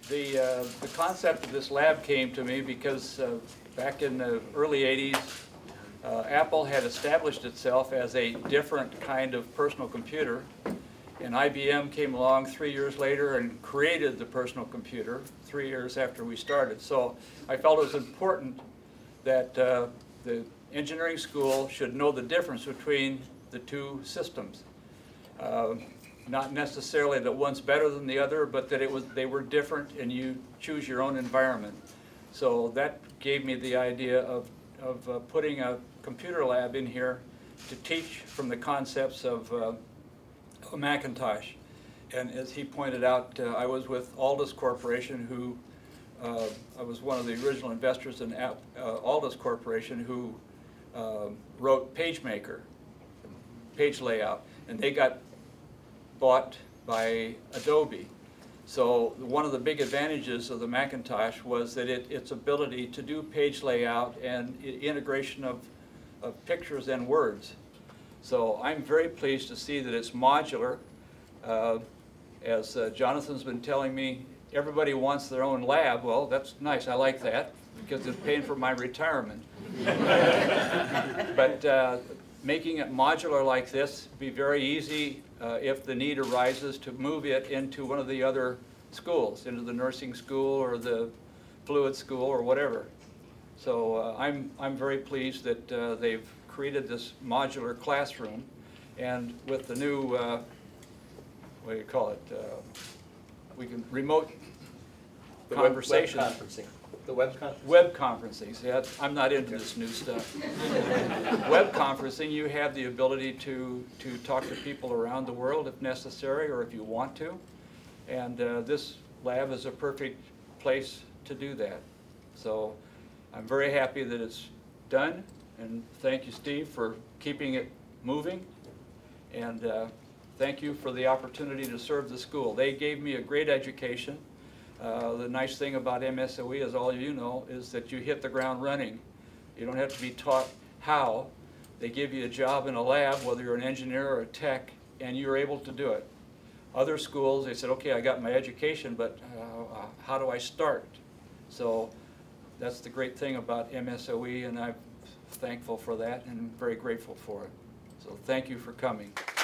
The concept of this lab came to me because back in the early 80s, Apple had established itself as a different kind of personal computer, and IBM came along 3 years later and created the personal computer 3 years after we started. So I felt it was important that the engineering school should know the difference between the two systems. Not necessarily that one's better than the other, but that they were different and you choose your own environment. So that gave me the idea of putting a computer lab in here to teach from the concepts of a Macintosh. And as he pointed out, I was with Aldus Corporation, who I was one of the original investors in Aldus Corporation, who wrote PageMaker, page layout, and they got bought by Adobe. So one of the big advantages of the Macintosh was that its ability to do page layout and integration of pictures and words. So I'm very pleased to see that it's modular. As Jonathan's been telling me, everybody wants their own lab. Well, that's nice. I like that because it's paying for my retirement. But making it modular like this would be very easy if the need arises to move it into one of the other schools, into the nursing school or the fluid school or whatever. So I'm very pleased that they've created this modular classroom, and with the new, what do you call it, we can remote conversation. Web conferencing. The web conferencing? Web conferencing. Yeah, I'm not into this new stuff. Web conferencing, you have the ability to talk to people around the world if necessary or if you want to. And this lab is a perfect place to do that. So I'm very happy that it's done. And thank you, Steve, for keeping it moving. And thank you for the opportunity to serve the school. They gave me a great education. The nice thing about MSOE, as all of you know, is that you hit the ground running. You don't have to be taught how. They give you a job in a lab, whether you're an engineer or a tech, and you're able to do it. Other schools, they said, okay, I got my education, but how do I start? So that's the great thing about MSOE, and I'm thankful for that and very grateful for it. So thank you for coming.